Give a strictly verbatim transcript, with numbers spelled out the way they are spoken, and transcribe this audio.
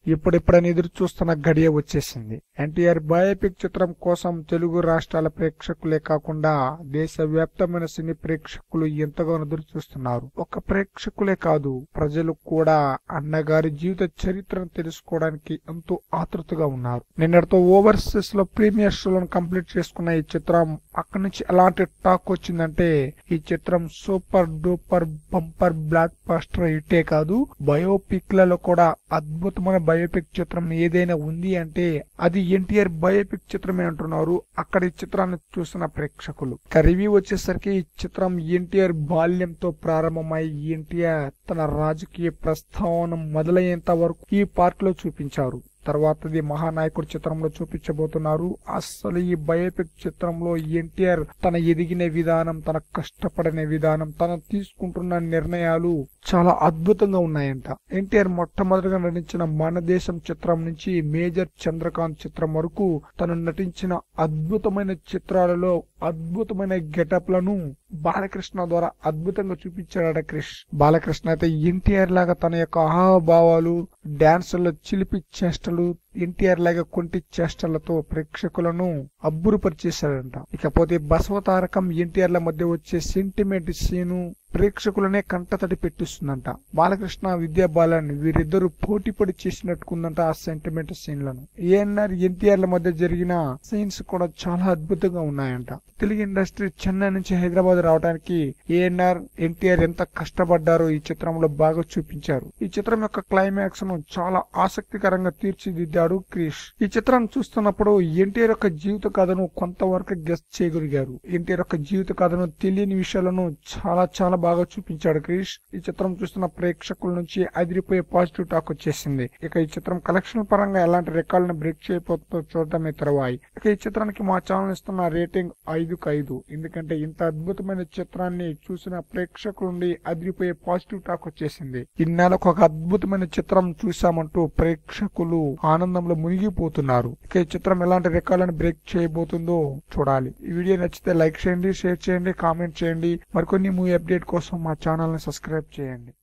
ఇప్పుడిప్పుడని ఎదురు చూస్తున్న గడియ వచ్చేసింది. ఎన్టీఆర్ బయోపిక్ చిత్రం కోసం తెలుగు రాష్ట్రాల ప్రేక్షకులే కాకుండా దేశవ్యాప్తమైన సినీ ప్రేక్షకులు ఎంతగానో ఎదురు చూస్తున్నారు. ఒక ప్రేక్షకులే కాదు, ప్రజలు కూడా అన్నగారి జీవిత చరిత్రను తెలుసుకోవడానికి ఎంతో ఆతృతగా ఉన్నారు. నిన్నటితో ఓవర్సీస్ లో ప్రీమియర్ షోలను కంప్లీట్ చేసుకున్న ఈ చిత్రం అక్కడి నుంచి ఎలాంటి టాక్ వచ్చిందంటే, ఈ చిత్రం super duper bumper blockbuster హిట్టే కాదు, బయోపిక్ లలో కూడా అద్భుతమైన బయోపిక్ చిత్రం ఏదైనా ఉంది అంటే అది ఎన్టీఆర్ బయోపిక్ చిత్రమే అంటున్నారు అక్కడ ఈ చిత్రాన్ని చూసిన ప్రేక్షకులు. రివ్యూ వచ్చేసరికి ఈ చిత్రం ఎన్టీఆర్ బాల్యంతో ప్రారంభమై ఎన్టీఆర్ తన రాజకీయ ప్రస్థానం మొదలయ్యేంత వరకు ఈ పార్ట్ లో చూపించారు. తర్వాతది మహానాయకుడు చిత్రంలో చూపించబోతున్నారు. అసలు ఈ బయోపిక్ చిత్రంలో ఎన్టీఆర్ తన ఎదిగిన విధానం, తన కష్టపడిన విధానం, తన తీసుకుంటున్న నిర్ణయాలు చాలా అద్భుతంగా ఉన్నాయంట. ఎన్టీఆర్ మొట్టమొదటిగా నటించిన మన దేశం చిత్రం నుంచి మేజర్ చంద్రకాంత్ చిత్రం వరకు తను నటించిన అద్భుతమైన చిత్రాలలో అద్భుతమైన గెటప్ లను బాలకృష్ణ ద్వారా అద్భుతంగా చూపించాడు క్రిష్. బాలకృష్ణ అయితే ఎన్టీఆర్ లాగా తన యొక్క హావభావాలు, డాన్సుల్లో చిలిపి చేష్టలు, ఎన్టీఆర్ లాగా కొంటి చేష్టలతో ప్రేక్షకులను అబ్బురుపరిచేశాడంట. ఇకపోతే బసవతారకం ఎన్టీఆర్ ల మధ్య వచ్చే సెంటిమెంట్ సీను ప్రేక్షకులనే కంటతడి పెట్టిస్తుందంట. బాలకృష్ణ, విద్యా బాలన్ వీరిద్దరు పోటీ పడి చేసినట్టుకుందంట ఆ సెంటిమెంట్ సీన్లను. ఏఎన్ఆర్ ఎన్టీఆర్ ల మధ్య జరిగిన సీన్స్ కూడా చాలా అద్భుతంగా ఉన్నాయంట. తెలుగు ఇండస్ట్రీ చెన్నై నుంచి హైదరాబాద్ రావడానికి ఏఎన్ఆర్, ఎన్టీఆర్ ఎంత కష్టపడ్డారో ఈ చిత్రంలో బాగా చూపించారు. ఈ చిత్రం యొక్క క్లైమాక్స్ ను చాలా ఆసక్తికరంగా తీర్చిదిద్దాడు క్రిష్. ఈ చిత్రాన్ని చూస్తున్నప్పుడు ఎన్టీఆర్ యొక్క జీవిత కథను కొంతవరకు గెస్ట్ చేయగలిగారు. ఎన్టీఆర్ యొక్క జీవిత కథను తెలియని విషయాలను చాలా చాలా బాగా చూపించాడు క్రిష్. ఈ చిత్రం చూస్తున్న ప్రేక్షకుల నుంచి అదిరిపోయే పాజిటివ్ టాక్ వచ్చేసింది. ఇక ఈ చిత్రం కలెక్షన్ పరంగా ఎలాంటి రికార్డులను బ్రేక్ చేయబోతుందో చూడటమే తర్వాయి. ఇక ఈ చిత్రానికి మా ఛానల్ ఇస్తున్న రేటింగ్ ఐదుకు ఐదు. ఎందుకంటే ఇంత అద్భుతమైన చిత్రాన్ని చూసిన ప్రేక్షకుల నుండి అదిరిపోయే పాజిటివ్ టాక్ వచ్చేసింది. ఇన్నాళ్ళకు ఒక అద్భుతమైన చిత్రం చూసామంటూ ప్రేక్షకులు ఆనందంలో మునిగిపోతున్నారు. ఇక ఈ చిత్రం ఎలాంటి రికార్డులను బ్రేక్ చేయబోతుందో చూడాలి. ఈ వీడియో నచ్చితే లైక్ చేయండి, షేర్ చేయండి, కామెంట్ చేయండి. మరికొన్ని మూవీ అప్డేట్ కోసం మా ఛానల్ ని సబ్స్క్రైబ్ చేయండి.